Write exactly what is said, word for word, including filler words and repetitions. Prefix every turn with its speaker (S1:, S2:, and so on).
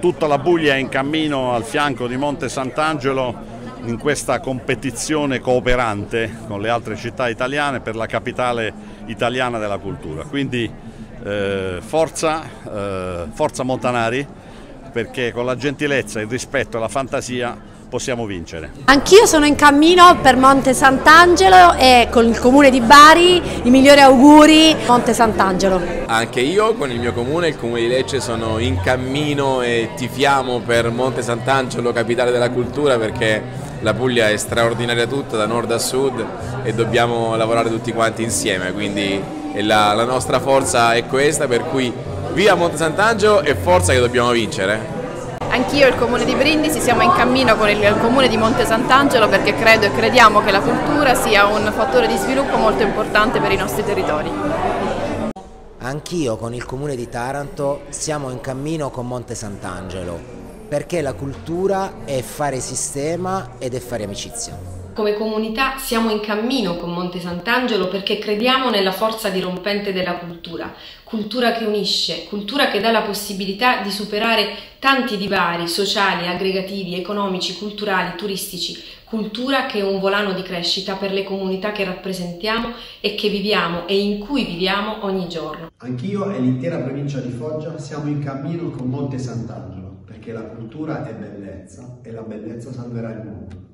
S1: tutta la Puglia è in cammino al fianco di Monte Sant'Angelo in questa competizione cooperante con le altre città italiane per la capitale italiana della cultura. Quindi eh, forza, eh, forza Montanari, perché con la gentilezza, il rispetto e la fantasia possiamo vincere.
S2: Anch'io sono in cammino per Monte Sant'Angelo e con il comune di Bari i migliori auguri Monte Sant'Angelo.
S3: Anche io con il mio comune, il comune di Lecce, sono in cammino e tifiamo per Monte Sant'Angelo, capitale della cultura, perché la Puglia è straordinaria tutta, da nord a sud, e dobbiamo lavorare tutti quanti insieme, quindi la, la nostra forza è questa, per cui via Monte Sant'Angelo e forza che dobbiamo vincere.
S4: Anch'io e il Comune di Brindisi siamo in cammino con il Comune di Monte Sant'Angelo, perché credo e crediamo che la cultura sia un fattore di sviluppo molto importante per i nostri territori.
S5: Anch'io con il Comune di Taranto siamo in cammino con Monte Sant'Angelo, perché la cultura è fare sistema ed è fare amicizia.
S6: Come comunità siamo in cammino con Monte Sant'Angelo perché crediamo nella forza dirompente della cultura, cultura che unisce, cultura che dà la possibilità di superare tanti divari sociali, aggregativi, economici, culturali, turistici, cultura che è un volano di crescita per le comunità che rappresentiamo e che viviamo e in cui viviamo ogni giorno.
S7: Anch'io e l'intera provincia di Foggia siamo in cammino con Monte Sant'Angelo, perché la cultura è bellezza e la bellezza salverà il mondo.